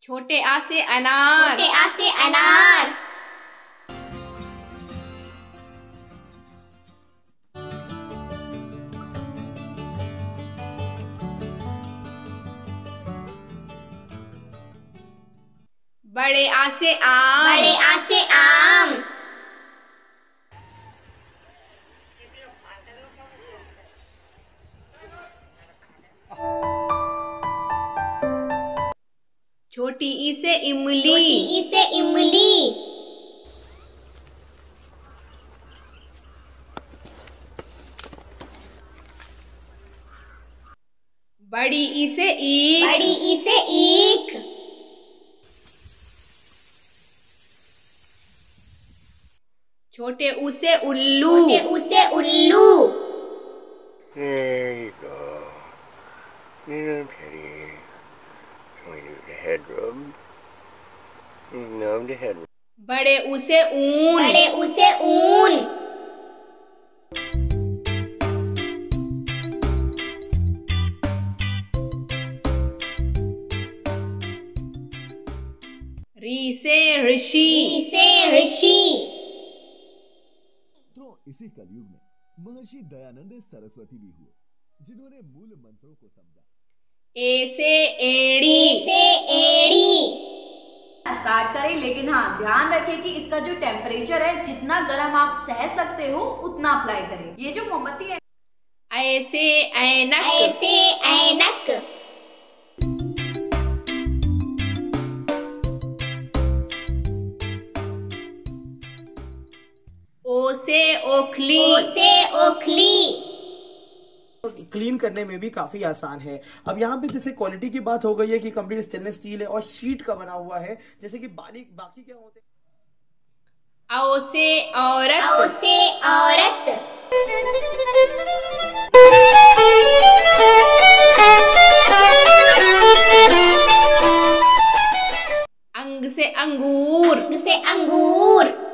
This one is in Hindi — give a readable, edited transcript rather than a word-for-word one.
छोटे आ से अनार। छोटे आ से अनार। बड़े आ से आम। बड़े आ से आम। छोटी ई से इमली। छोटी ई से इमली। बड़ी ई से ईख। बड़ी ई से ईख। छोटे ऊ से उल्लू। छोटे ऊ से उल्लू। There you go. Little Teddy. Can we do the head rub? No, the head rub. बड़े ऊ से ऊन। बड़े ऊ से ऊन। री से ऋषि। री से ऋषि। तो इसी कलयुग में महर्षि दयानंद सरस्वती भी हुए, जिन्होंने मूल मंत्रों को समझा। ए से एड़ी। ए से एड़ी। स्टार्ट करें, लेकिन हाँ ध्यान रखिए कि इसका जो टेम्परेचर है, जितना गर्म आप सह सकते हो उतना अप्लाई करें। ये जो मोमबत्ती है। ऐ से ऐनक। ऐ से ऐनक। ओ से ओखली। ओ से ओखली। क्लीन करने में भी काफी आसान है। अब यहाँ पे जैसे क्वालिटी की बात हो गई है कि कंप्लीट स्टेनलेस स्टील है और शीट का बना हुआ है, जैसे कि बाकी क्या होते हैं। औ से औरत। औ से औरत। अंग से अंगूर। अंग से अंगूर।